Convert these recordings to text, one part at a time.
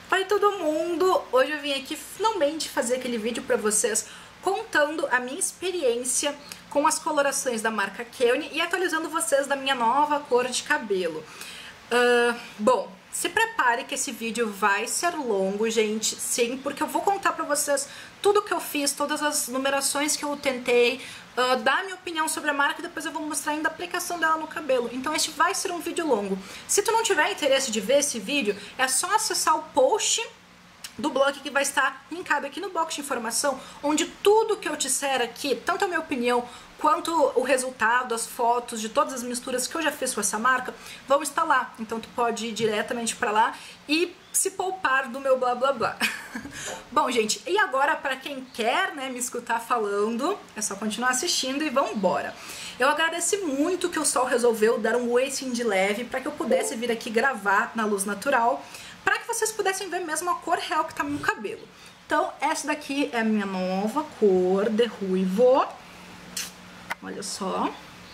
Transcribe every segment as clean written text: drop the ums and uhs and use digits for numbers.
Oi todo mundo! Hoje eu vim aqui finalmente fazer aquele vídeo pra vocês contando a minha experiência com as colorações da marca Keone e atualizando vocês da minha nova cor de cabelo. Bom, se prepare que esse vídeo vai ser longo, gente, sim, porque eu vou contar pra vocês tudo que eu fiz, todas as numerações que eu tentei, dar minha opinião sobre a marca e depois eu vou mostrar ainda a aplicação dela no cabelo. Então este vai ser um vídeo longo. Se tu não tiver interesse de ver esse vídeo, é só acessar o post do blog que vai estar linkado aqui no box de informação, onde tudo que eu disser aqui, tanto a minha opinião quanto o resultado, as fotos de todas as misturas que eu já fiz com essa marca, vão estar lá. Então tu pode ir diretamente pra lá e se poupar do meu blá blá blá. Bom, gente, e agora pra quem quer, né, me escutar falando, é só continuar assistindo e vambora. Eu agradeci muito que o sol resolveu dar um oi assim de leve pra que eu pudesse vir aqui gravar na luz natural, para que vocês pudessem ver mesmo a cor real que tá no meu cabelo. Então, essa daqui é a minha nova cor de ruivo. Olha só.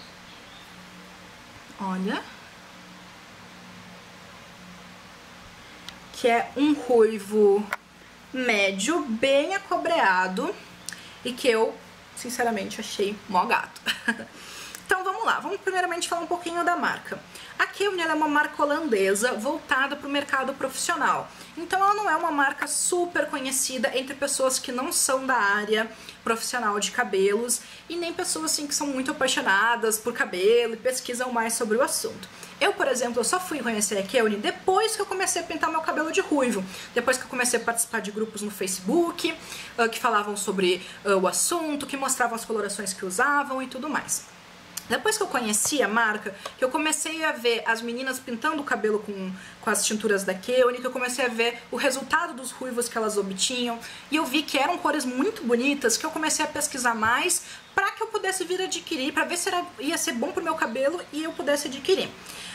Olha. Que é um ruivo médio, bem acobreado. E que eu, sinceramente, achei mó gato. Então vamos lá, vamos primeiramente falar um pouquinho da marca. A Keone é uma marca holandesa voltada para o mercado profissional. Então ela não é uma marca super conhecida entre pessoas que não são da área profissional de cabelos e nem pessoas assim que são muito apaixonadas por cabelo e pesquisam mais sobre o assunto. Eu, por exemplo, eu só fui conhecer a Keone depois que eu comecei a pintar meu cabelo de ruivo. Depois que eu comecei a participar de grupos no Facebook que falavam sobre o assunto, que mostravam as colorações que usavam e tudo mais. Depois que eu conheci a marca, que eu comecei a ver as meninas pintando o cabelo com as tinturas da Keone, que eu comecei a ver o resultado dos ruivos que elas obtinham, e eu vi que eram cores muito bonitas, que eu comecei a pesquisar mais para que eu pudesse vir adquirir, para ver se ia ser bom pro meu cabelo e eu pudesse adquirir.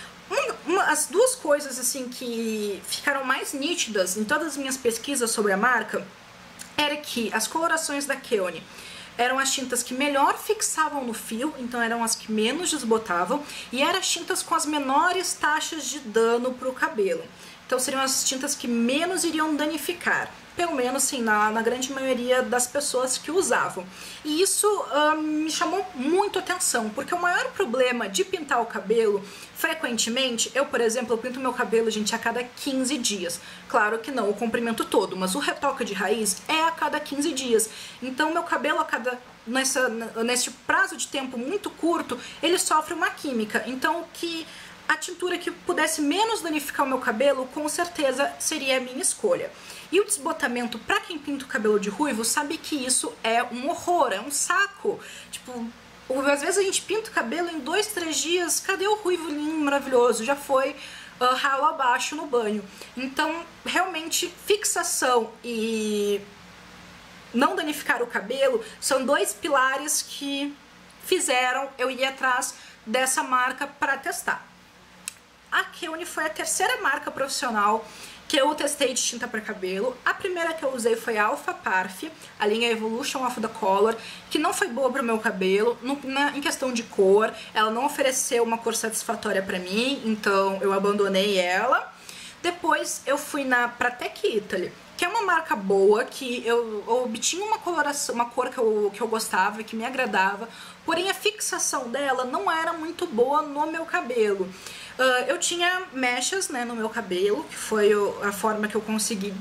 As duas coisas assim que ficaram mais nítidas em todas as minhas pesquisas sobre a marca era que as colorações da Keone eram as tintas que melhor fixavam no fio, então eram as que menos desbotavam, e eram as tintas com as menores taxas de dano para o cabelo. Então seriam as tintas que menos iriam danificar, pelo menos assim, na grande maioria das pessoas que usavam. E isso me chamou muito atenção, porque o maior problema de pintar o cabelo, frequentemente, eu, por exemplo, eu pinto meu cabelo, gente, a cada 15 dias. Claro que não o comprimento todo, mas o retoque de raiz é a cada 15 dias. Então meu cabelo, nesse prazo de tempo muito curto, ele sofre uma química. Então a tintura que pudesse menos danificar o meu cabelo, com certeza seria a minha escolha. E o desbotamento, pra quem pinta o cabelo de ruivo, sabe que isso é um horror, é um saco. Tipo, às vezes a gente pinta o cabelo em 2, 3 dias, cadê o ruivo lindo, maravilhoso? Já foi ralo abaixo no banho. Então, realmente, fixação e não danificar o cabelo são dois pilares que fizeram eu ir atrás dessa marca para testar. A Keone foi a terceira marca profissional que eu testei de tinta para cabelo. A primeira que eu usei foi a Alpha Parf, a linha Evolution of the Color, que não foi boa para o meu cabelo, em questão de cor. Ela não ofereceu uma cor satisfatória para mim, então eu abandonei ela. Depois eu fui pra Tech Italy, que é uma marca boa, que eu obtinha uma coloração, uma cor que eu gostava, que me agradava, porém a fixação dela não era muito boa no meu cabelo. Eu tinha mechas, né, no meu cabelo, que foi a forma que eu consegui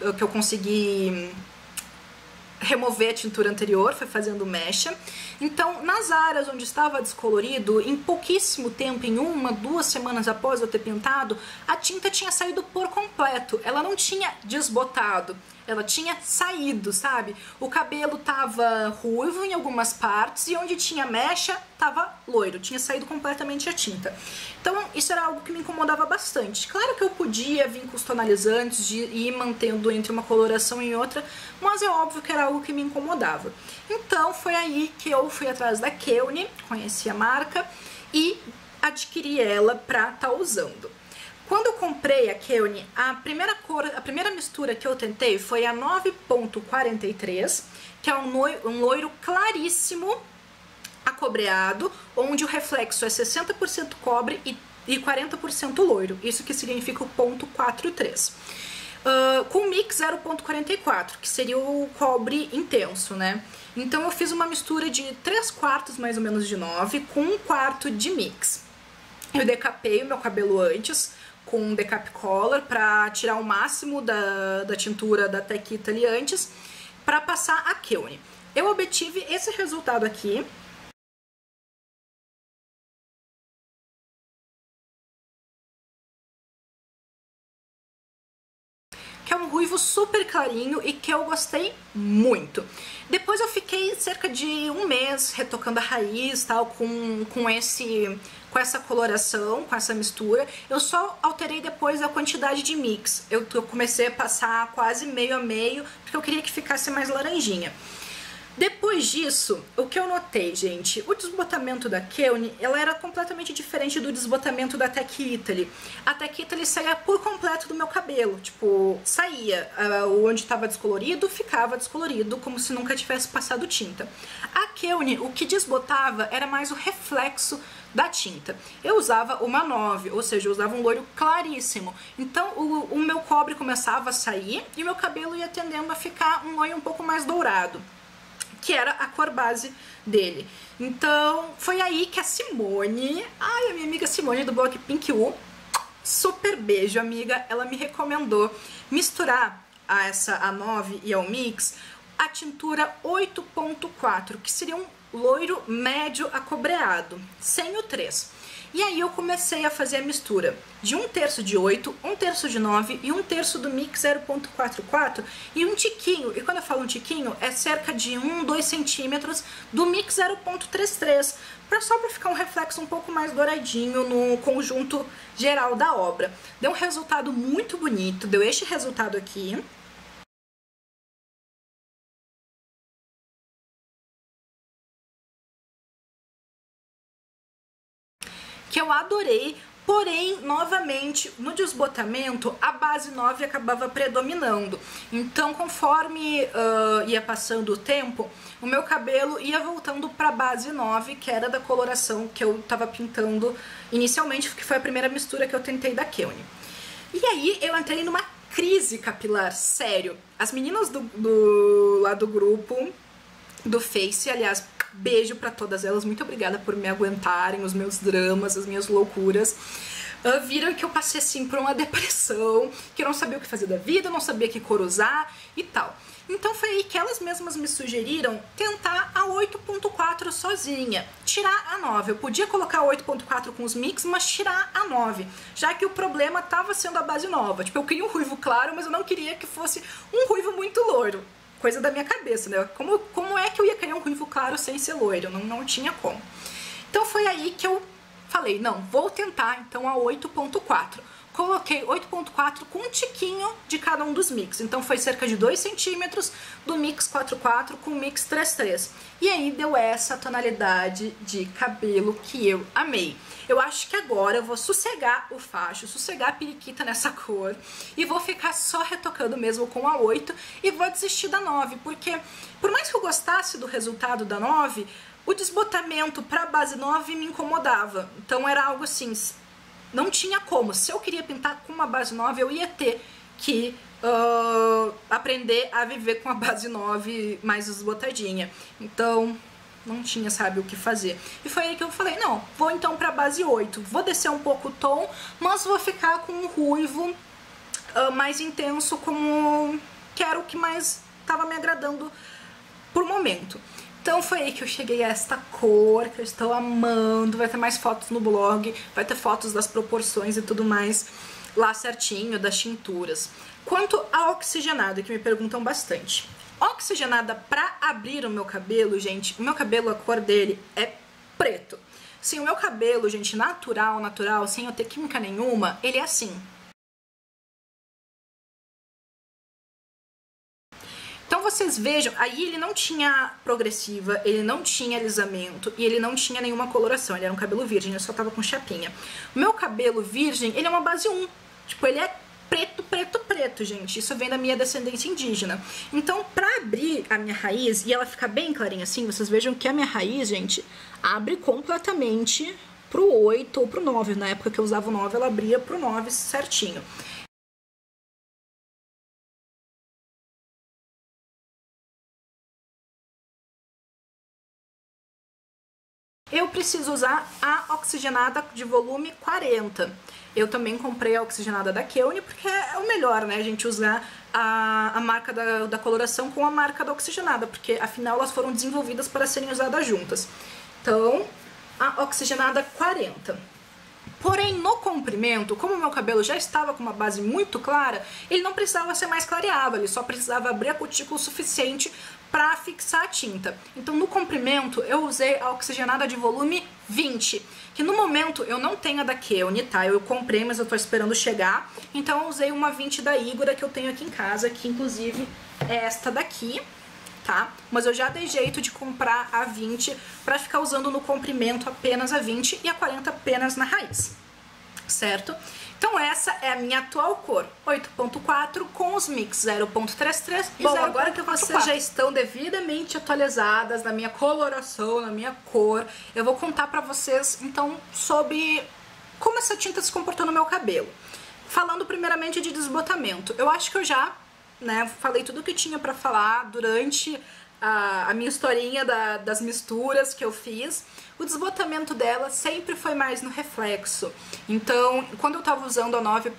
remover a tintura anterior, foi fazendo mecha. Então, nas áreas onde estava descolorido, em pouquíssimo tempo, em 1, 2 semanas após eu ter pintado, a tinta tinha saído por completo. Ela não tinha desbotado, ela tinha saído, sabe? O cabelo tava ruivo em algumas partes e onde tinha mecha, tava loiro, tinha saído completamente a tinta. Então, isso era algo que me incomodava bastante. Claro que eu podia vir com os tonalizantes de ir mantendo entre uma coloração e outra, mas é óbvio que era algo que me incomodava. Então, foi aí que eu fui atrás da Keone, conheci a marca e adquiri ela pra estar usando. Quando eu comprei a Keone, a primeira mistura que eu tentei foi a 9.43, que é um loiro claríssimo, acobreado, onde o reflexo é 60% cobre e 40% loiro. Isso que significa o ponto 43. com mix 0,44, que seria o cobre intenso, né? Então eu fiz uma mistura de 3/4 mais ou menos de 9 com 1/4 de mix. Eu decapei o meu cabelo antes com um decap color pra tirar o máximo da tintura da Tech Italy antes, pra passar a Keone. Eu obtive esse resultado aqui. Que é um ruivo super clarinho e que eu gostei muito. Depois eu fiquei cerca de um mês retocando a raiz, tal, com essa coloração, com essa mistura. Eu só alterei depois a quantidade de mix. Eu comecei a passar quase meio a meio, porque eu queria que ficasse mais laranjinha. Depois disso, o que eu notei, gente, o desbotamento da Keone, ela era completamente diferente do desbotamento da Tech Italy. A Tech Italy saía por completo do meu cabelo, tipo, saía, onde estava descolorido, ficava descolorido, como se nunca tivesse passado tinta. A Keone, o que desbotava era mais o reflexo da tinta. Eu usava uma 9, ou seja, eu usava um loiro claríssimo. Então o meu cobre começava a sair e o meu cabelo ia tendendo a ficar um loiro um pouco mais dourado, que era a cor base dele. Então, foi aí que a Simone, a minha amiga Simone do blog Pink U, super beijo, amiga, ela me recomendou misturar a 9 e ao mix a tintura 8.4, que seria um loiro médio acobreado, sem o 3. E aí eu comecei a fazer a mistura de 1/3 de 8, 1/3 de 9 e 1/3 do mix 0.44 e um tiquinho, e quando eu falo um tiquinho, é cerca de 2 centímetros do mix 0.33, só para ficar um reflexo um pouco mais douradinho no conjunto geral da obra. Deu um resultado muito bonito, deu este resultado aqui. Que eu adorei, porém, novamente, no desbotamento, a base 9 acabava predominando. Então, conforme ia passando o tempo, o meu cabelo ia voltando para a base 9, que era da coloração que eu tava pintando inicialmente, que foi a primeira mistura que eu tentei da Keone. E aí, eu entrei numa crise capilar, sério. As meninas lá do grupo, do Face, aliás, beijo pra todas elas, muito obrigada por me aguentarem os meus dramas, as minhas loucuras. Viram que eu passei assim por uma depressão, que eu não sabia o que fazer da vida, não sabia que cor usar e tal. Então foi aí que elas mesmas me sugeriram tentar a 8.4 sozinha, tirar a 9. Eu podia colocar a 8.4 com os mix, mas tirar a 9, já que o problema tava sendo a base nova. Tipo, eu queria um ruivo claro, mas eu não queria que fosse um ruivo muito loiro. Coisa da minha cabeça, né? Como é que eu ia querer um ruivo claro sem ser loiro? Não tinha como. Então foi aí que eu falei, não, vou tentar então a 8.4. Coloquei 8.4 com um tiquinho de cada um dos mix. Então foi cerca de 2 centímetros do mix 4.4 com o mix 3.3. E aí deu essa tonalidade de cabelo que eu amei. Eu acho que agora eu vou sossegar o facho, sossegar a periquita nessa cor e vou ficar só retocando mesmo com a 8 e vou desistir da 9, porque por mais que eu gostasse do resultado da 9, o desbotamento para base 9 me incomodava. Então era algo assim, não tinha como. Se eu queria pintar com uma base 9, eu ia ter que aprender a viver com a base 9 mais desbotadinha. Então não tinha, sabe, o que fazer. E foi aí que eu falei, não, vou então pra base 8. Vou descer um pouco o tom, mas vou ficar com um ruivo mais intenso, como que era o que mais estava me agradando por momento. Então foi aí que eu cheguei a esta cor, que eu estou amando. Vai ter mais fotos no blog, vai ter fotos das proporções e tudo mais lá certinho, das tinturas. Quanto à oxigenada, que me perguntam bastante. Oxigenada pra abrir o meu cabelo, gente, o meu cabelo, a cor dele é preto. Sim, o meu cabelo, gente, natural, sem eu ter química nenhuma, ele é assim. Então vocês vejam, aí ele não tinha progressiva, ele não tinha alisamento e ele não tinha nenhuma coloração, ele era um cabelo virgem, eu só tava com chapinha. O meu cabelo virgem, ele é uma base 1, tipo, ele é preto, preto, preto, gente. Isso vem da minha descendência indígena. Então, pra abrir a minha raiz e ela ficar bem clarinha assim, vocês vejam que a minha raiz, gente, abre completamente pro 8 ou pro 9. Na época que eu usava o 9, ela abria pro 9 certinho. Eu preciso usar a oxigenada de volume 40. Eu também comprei a oxigenada da Keune, porque é o melhor, né, a gente usar a marca da coloração com a marca da oxigenada, porque afinal elas foram desenvolvidas para serem usadas juntas. Então, a oxigenada 40. Porém, no comprimento, como o meu cabelo já estava com uma base muito clara, ele não precisava ser mais clareado, ele só precisava abrir a cutícula o suficiente para fixar a tinta. Então, no comprimento, eu usei a oxigenada de volume 20, que no momento eu não tenho a da Keune, tá? Eu comprei, mas eu tô esperando chegar. Então, eu usei uma 20 da Igora que eu tenho aqui em casa, que inclusive é esta daqui, tá? Mas eu já dei jeito de comprar a 20 pra ficar usando no comprimento apenas a 20 e a 40 apenas na raiz, certo? Então essa é a minha atual cor, 8.4 com os mix 0.33 e 0.44. Bom, agora que vocês já estão devidamente atualizadas na minha coloração, na minha cor, eu vou contar pra vocês, então, sobre como essa tinta se comportou no meu cabelo. Falando primeiramente de desbotamento, eu acho que eu já, né, falei tudo o que tinha pra falar durante a minha historinha das misturas que eu fiz. O desbotamento dela sempre foi mais no reflexo. Então, quando eu tava usando a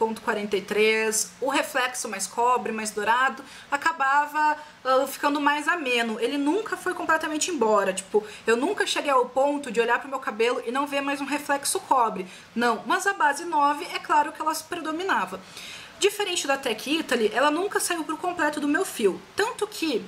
9.43, o reflexo mais cobre, mais dourado, acabava ficando mais ameno. Ele nunca foi completamente embora. Tipo, eu nunca cheguei ao ponto de olhar pro meu cabelo e não ver mais um reflexo cobre. Não, mas a base 9, é claro que ela predominava. Diferente da Tech Italy, ela nunca saiu por completo do meu fio. Tanto que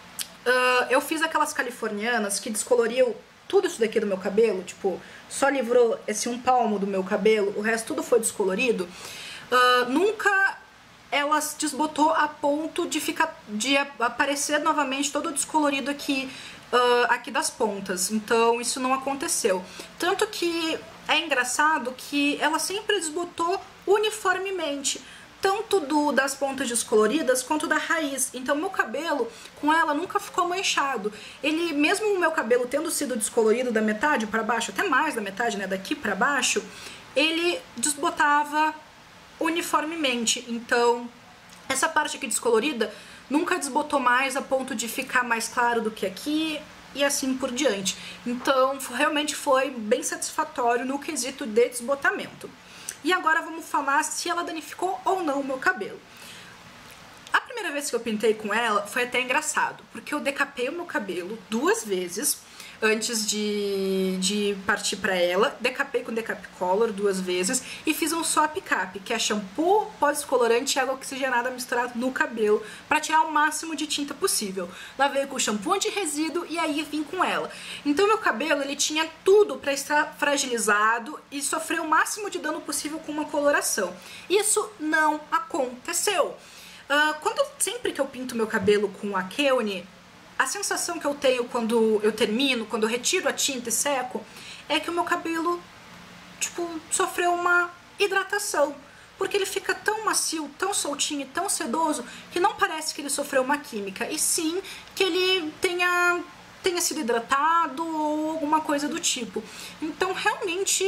eu fiz aquelas californianas que descoloriam tudo isso daqui do meu cabelo, tipo, só livrou esse um palmo do meu cabelo, o resto tudo foi descolorido. Nunca ela desbotou a ponto de aparecer novamente todo descolorido aqui, aqui das pontas. Então isso não aconteceu. Tanto que é engraçado que ela sempre desbotou uniformemente, tanto das pontas descoloridas quanto da raiz. Então meu cabelo com ela nunca ficou manchado. Ele, mesmo o meu cabelo tendo sido descolorido da metade para baixo, até mais da metade, né, daqui para baixo, ele desbotava uniformemente. Então essa parte aqui descolorida nunca desbotou mais a ponto de ficar mais claro do que aqui e assim por diante. Então realmente foi bem satisfatório no quesito de desbotamento. E agora vamos falar se ela danificou ou não o meu cabelo. A primeira vez que eu pintei com ela foi até engraçado, porque eu decapei o meu cabelo 2 vezes antes de partir pra ela. Decapei com Decap Color 2 vezes e fiz um swap cap, que é shampoo, pó descolorante e água oxigenada misturado no cabelo pra tirar o máximo de tinta possível. Lavei com shampoo anti-resíduo e aí vim com ela. Então meu cabelo, ele tinha tudo pra estar fragilizado e sofrer o máximo de dano possível com uma coloração. Isso não aconteceu. Sempre que eu pinto meu cabelo com a Keune, a sensação que eu tenho quando eu termino, quando eu retiro a tinta e seco, é que o meu cabelo, tipo, sofreu uma hidratação. Porque ele fica tão macio, tão soltinho e tão sedoso, que não parece que ele sofreu uma química, e sim que ele tenha sido hidratado ou alguma coisa do tipo. Então, realmente,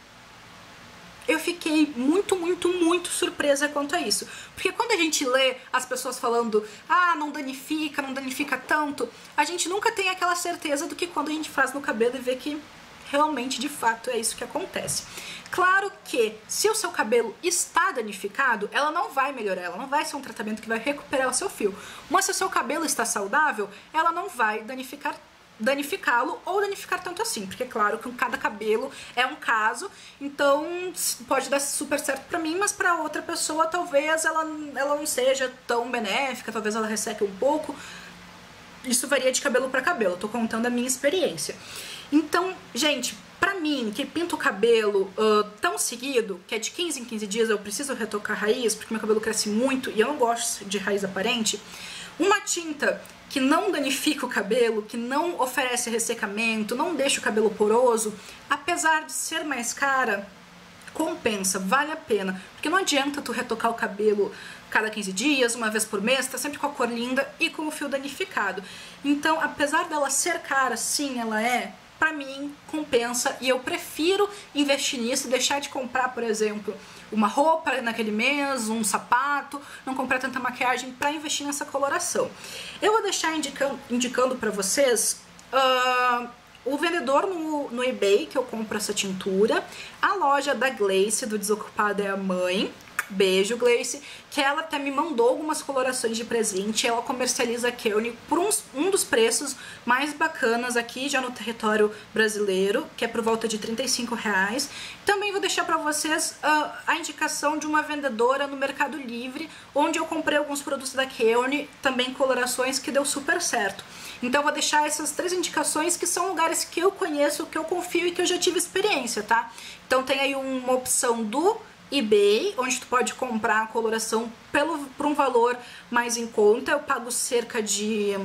eu fiquei muito, muito, muito surpresa quanto a isso. Porque quando a gente lê as pessoas falando, ah, não danifica tanto, a gente nunca tem aquela certeza do que quando a gente faz no cabelo e vê que realmente, de fato, é isso que acontece. Claro que, se o seu cabelo está danificado, ela não vai melhorar, ela não vai ser um tratamento que vai recuperar o seu fio. Mas se o seu cabelo está saudável, ela não vai danificá-lo ou danificar tanto assim, porque claro que cada cabelo é um caso, então pode dar super certo pra mim, mas pra outra pessoa talvez ela não seja tão benéfica, talvez ela resseque um pouco. Isso varia de cabelo pra cabelo, eu tô contando a minha experiência. Então, gente, pra mim, que pinto o cabelo tão seguido, que é de 15 em 15 dias eu preciso retocar a raiz, porque meu cabelo cresce muito e eu não gosto de raiz aparente, uma tinta que não danifica o cabelo, que não oferece ressecamento, não deixa o cabelo poroso, apesar de ser mais cara, compensa, vale a pena. Porque não adianta tu retocar o cabelo cada 15 dias, uma vez por mês, tá sempre com a cor linda e com o fio danificado. Então, apesar dela ser cara, sim, ela é, pra mim, compensa, e eu prefiro investir nisso e deixar de comprar, por exemplo, uma roupa naquele mês, um sapato, não comprar tanta maquiagem pra investir nessa coloração. Eu vou deixar indicando pra vocês o vendedor no eBay que eu compro essa tintura, a loja da Gleice, do Desocupada é a Mãe, beijo Gleice, que ela até me mandou algumas colorações de presente. Ela comercializa a Kelne por um dos preços mais bacanas aqui já no território brasileiro, que é por volta de R$35. Também vou deixar para vocês a indicação de uma vendedora no Mercado Livre, onde eu comprei alguns produtos da Kelne, também colorações, que deu super certo. Então eu vou deixar essas 3 indicações, que são lugares que eu conheço, que eu confio e que eu já tive experiência, tá? Então tem aí uma opção do eBay, onde tu pode comprar a coloração por um valor mais em conta. Eu pago cerca de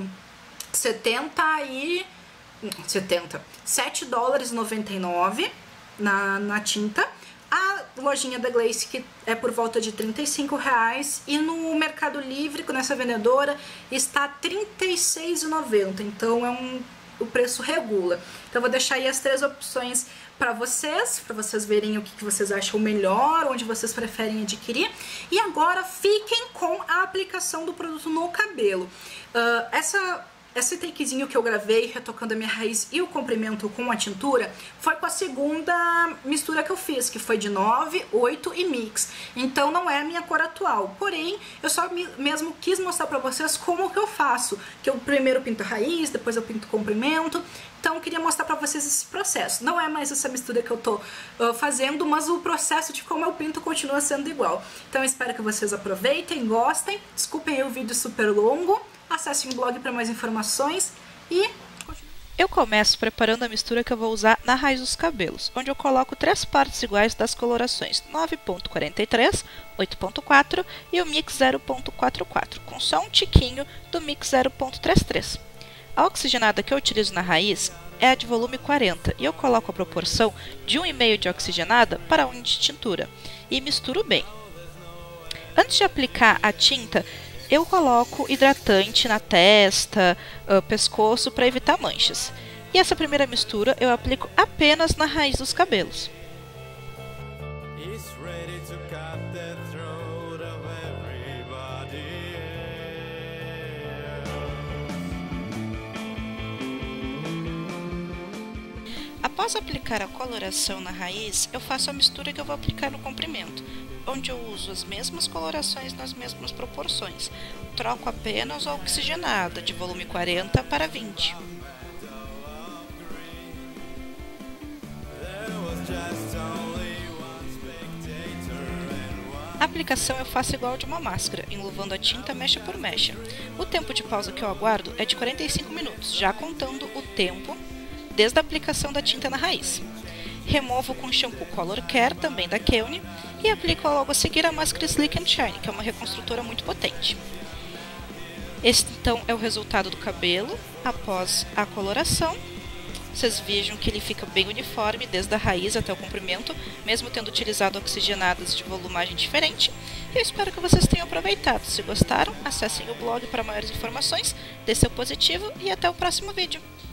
$7,99 na tinta. A lojinha da Gleice, que é por volta de R$35, e no Mercado Livre, com essa vendedora, está R$36,90, então o preço regula. Então eu vou deixar aí as 3 opções para vocês verem o que vocês acham melhor, onde vocês preferem adquirir. E agora fiquem com a aplicação do produto no cabelo. Esse takezinho que eu gravei, retocando a minha raiz e o comprimento com a tintura, foi com a segunda mistura que eu fiz, que foi de 9, 8 e mix. Então não é a minha cor atual, porém eu só mesmo quis mostrar pra vocês como que eu faço, que eu primeiro pinto a raiz, depois eu pinto o comprimento. Então eu queria mostrar pra vocês esse processo. Não é mais essa mistura que eu tô fazendo, mas o processo de como eu pinto continua sendo igual. Então eu espero que vocês aproveitem, gostem. Desculpem aí o vídeo super longo. Acessem o blog para mais informações e... Eu começo preparando a mistura que eu vou usar na raiz dos cabelos, onde eu coloco 3 partes iguais das colorações 9.43, 8.4 e o mix 0.44, com só um tiquinho do mix 0.33. A oxigenada que eu utilizo na raiz é a de volume 40 e eu coloco a proporção de 1,5 de oxigenada para 1 de tintura e misturo bem. Antes de aplicar a tinta, eu coloco hidratante na testa, pescoço, para evitar manchas. E essa primeira mistura eu aplico apenas na raiz dos cabelos. Após aplicar a coloração na raiz, eu faço a mistura que eu vou aplicar no comprimento, onde eu uso as mesmas colorações nas mesmas proporções. Troco apenas a oxigenada, de volume 40 para 20. A aplicação eu faço igual de uma máscara, enluvando a tinta mecha por mecha. O tempo de pausa que eu aguardo é de 45 minutos, já contando o tempo desde a aplicação da tinta na raiz. Removo com shampoo Color Care, também da Kelne, e aplico logo a seguir a máscara Sleek & Shine, que é uma reconstrutora muito potente. Esse então é o resultado do cabelo após a coloração. Vocês vejam que ele fica bem uniforme desde a raiz até o comprimento, mesmo tendo utilizado oxigenadas de volumagem diferente. Eu espero que vocês tenham aproveitado. Se gostaram, acessem o blog para maiores informações, dê seu positivo e até o próximo vídeo.